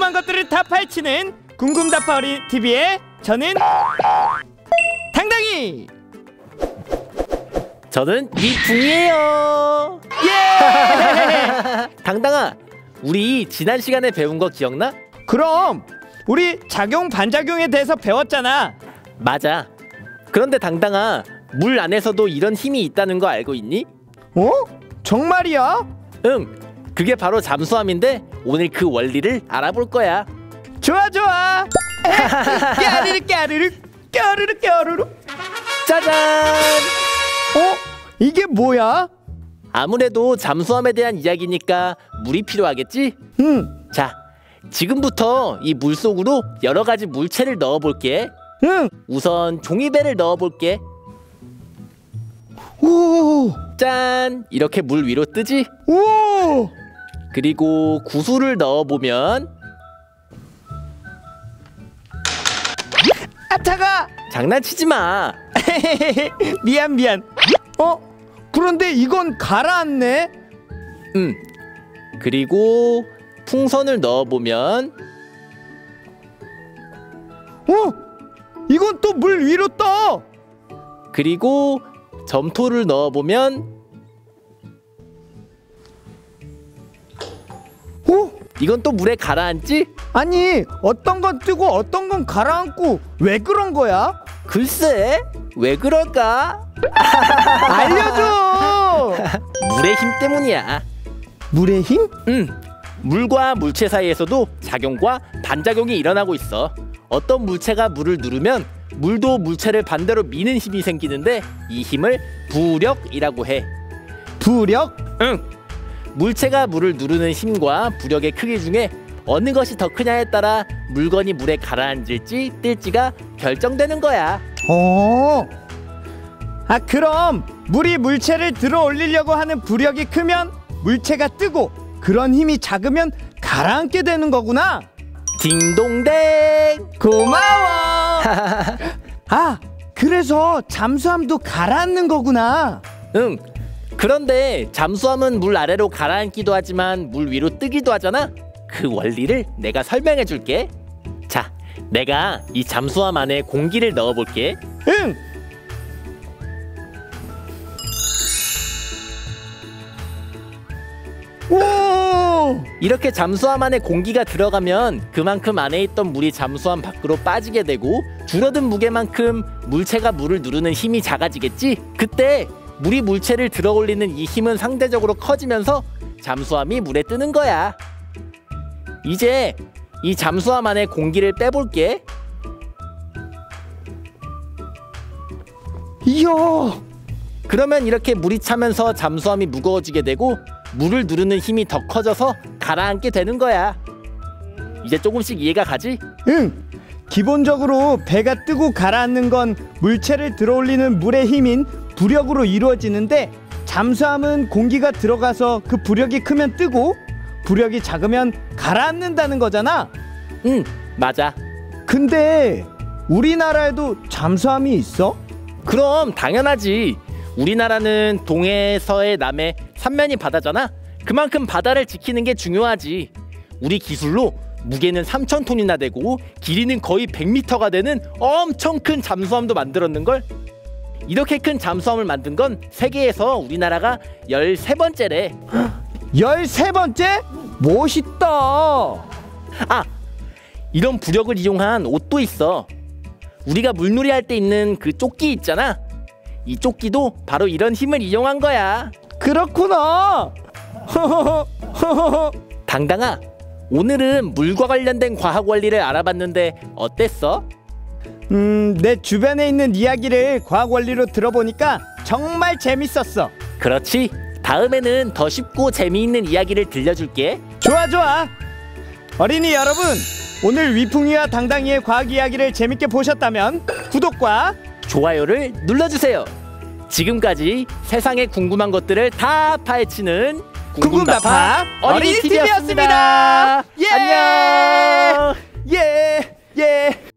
궁금한 것들을 다 파헤치는 궁금다파 어린이 TV의 저는 당당히. 저는 미풍이에요. 예! 당당아, 우리 지난 시간에 배운 거 기억나? 그럼 우리 작용 반작용에 대해서 배웠잖아. 맞아. 그런데 당당아, 물 안에서도 이런 힘이 있다는 거 알고 있니? 어? 정말이야? 응, 그게 바로 잠수함인데 오늘 그 원리를 알아볼 거야. 좋아 좋아. 까르르 까르르 까르르 까르르. 짜잔! 어? 이게 뭐야? 아무래도 잠수함에 대한 이야기니까 물이 필요하겠지? 응. 자, 지금부터 이 물 속으로 여러 가지 물체를 넣어볼게. 응. 우선 종이배를 넣어볼게. 오. 짠! 이렇게 물 위로 뜨지? 오. 그리고 구슬을 넣어보면 아 차가. 장난치지 마. 미안. 어? 그런데 이건 가라앉네. 그리고 풍선을 넣어보면 어? 이건 또 물 위로 떠. 그리고 점토를 넣어보면 어? 이건 또 물에 가라앉지? 아니 어떤 건 뜨고 어떤 건 가라앉고 왜 그런 거야? 글쎄, 왜 그럴까? 알려줘. 물의 힘 때문이야. 물의 힘? 물과 물체 사이에서도 작용과 반작용이 일어나고 있어. 어떤 물체가 물을 누르면 물도 물체를 반대로 미는 힘이 생기는데 이 힘을 부력이라고 해. 부력? 응. 물체가 물을 누르는 힘과 부력의 크기 중에 어느 것이 더 크냐에 따라 물건이 물에 가라앉을지 뜰지가 결정되는 거야. 아 그럼 물이 물체를 들어 올리려고 하는 부력이 크면 물체가 뜨고 그런 힘이 작으면 가라앉게 되는 거구나. 딩동댕. 고마워. 아 그래서 잠수함도 가라앉는 거구나. 응. 그런데 잠수함은 물 아래로 가라앉기도 하지만 물 위로 뜨기도 하잖아. 그 원리를 내가 설명해 줄게. 자, 내가 이 잠수함 안에 공기를 넣어 볼게. 응. 오! 이렇게 잠수함 안에 공기가 들어가면 그만큼 안에 있던 물이 잠수함 밖으로 빠지게 되고 줄어든 무게만큼 물체가 물을 누르는 힘이 작아지겠지? 그때 물이 물체를 들어 올리는 이 힘은 상대적으로 커지면서 잠수함이 물에 뜨는 거야. 이제 이 잠수함 안에 공기를 빼볼게. 이야. 그러면 이렇게 물이 차면서 잠수함이 무거워지게 되고 물을 누르는 힘이 더 커져서 가라앉게 되는 거야. 이제 조금씩 이해가 가지? 응. 기본적으로 배가 뜨고 가라앉는 건 물체를 들어올리는 물의 힘인 부력으로 이루어지는데 잠수함은 공기가 들어가서 그 부력이 크면 뜨고 부력이 작으면 가라앉는다는 거잖아. 응, 맞아. 근데 우리나라에도 잠수함이 있어? 그럼 당연하지. 우리나라는 동해, 서해, 남해 3면이 바다잖아. 그만큼 바다를 지키는 게 중요하지. 우리 기술로 무게는 3,000톤이나 되고 길이는 거의 100m가 되는 엄청 큰 잠수함도 만들었는걸. 이렇게 큰 잠수함을 만든 건 세계에서 우리나라가 13번째래. 13번째? 멋있다. 아, 이런 부력을 이용한 옷도 있어. 우리가 물놀이 할 때 입는 그 조끼 있잖아. 이 조끼도 바로 이런 힘을 이용한 거야. 그렇구나. 당당아, 오늘은 물과 관련된 과학 원리를 알아봤는데 어땠어? 내 주변에 있는 이야기를 과학 원리로 들어보니까 정말 재밌었어. 그렇지. 다음에는 더 쉽고 재미있는 이야기를 들려줄게. 좋아. 어린이 여러분, 오늘 위풍이와 당당이의 과학 이야기를 재밌게 보셨다면 구독과 좋아요를 눌러주세요. 지금까지 세상에 궁금한 것들을 다 파헤치는 궁금다파 어린이 TV였습니다. 안녕. 예.